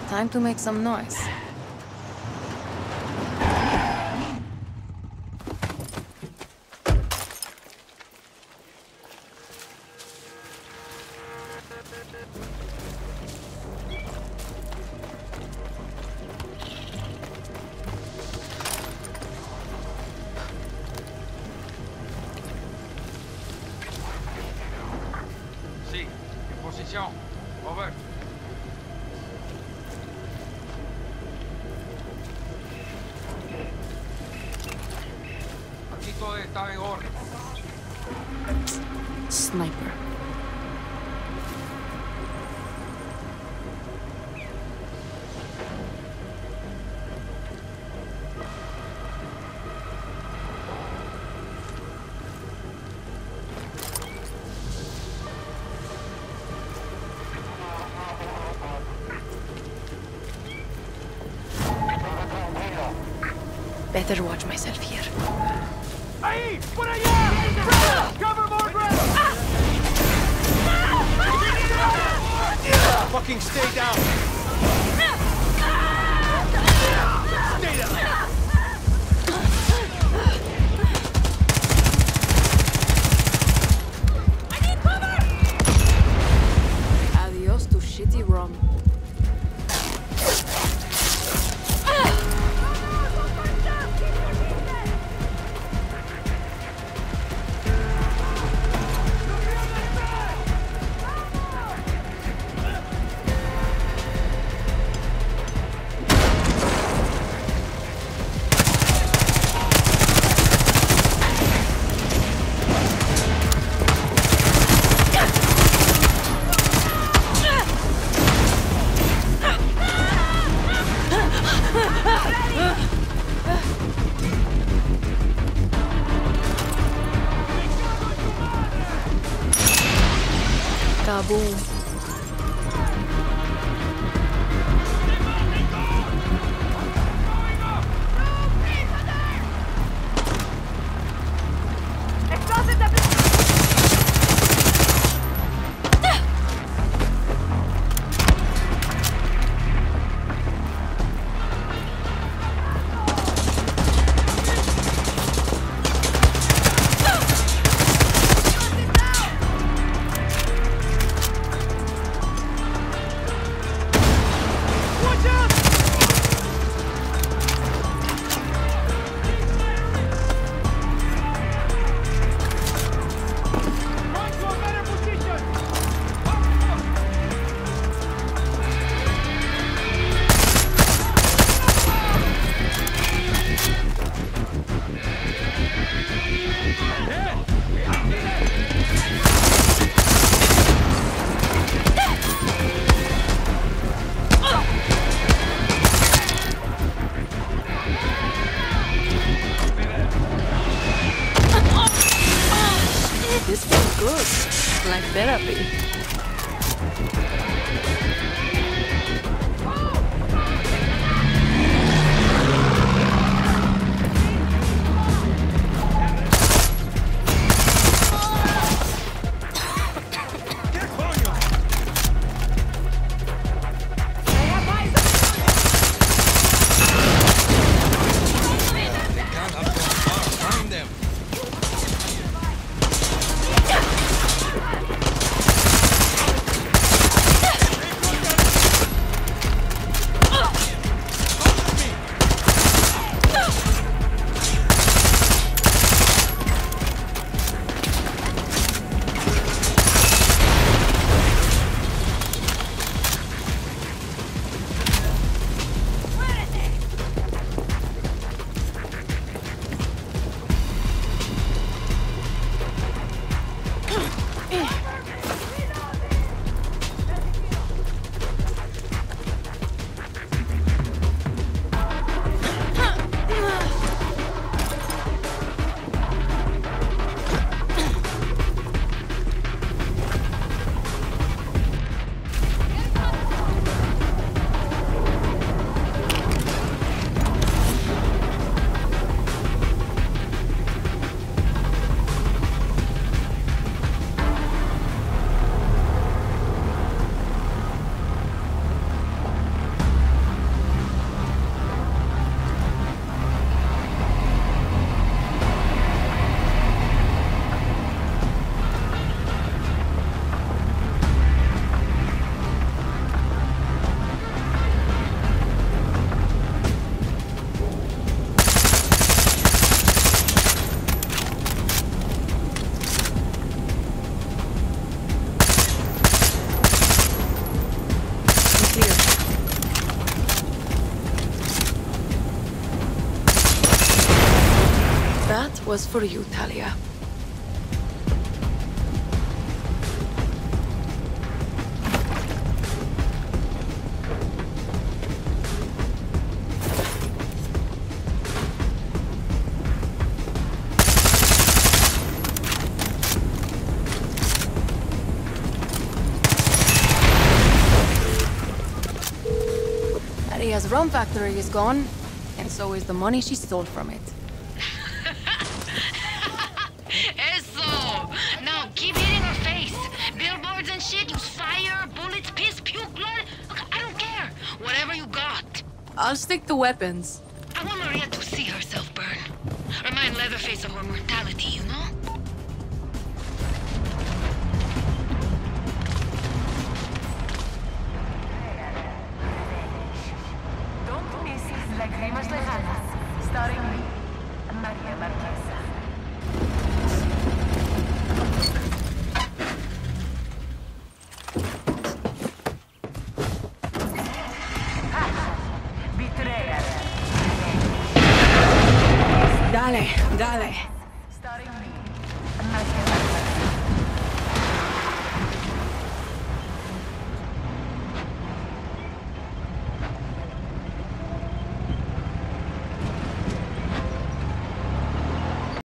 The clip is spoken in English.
Time to make some noise. Sí, en posición. Over. Aquí todo está en orden. Sniper. Better watch myself here. ¡Ahí! ¡Por allá! ¡Cover more ground! Fucking stay down! Stay down! I need cover! Adios to shitty rum. Kaboom. was for you, Talia. Maria's rum factory is gone, and so is the money she stole from it. Eso! Now keep hitting her face. Billboards and shit, use fire, bullets, piss, puke, blood. Look, I don't care. Whatever you got. I'll stick to weapons. I want Maria to see herself burn. Remind Leatherface of her mortality, you know? Don't miss Lágrimas Lejanas, starring me, Maria Marquesa. Betrayal. Dale, dale.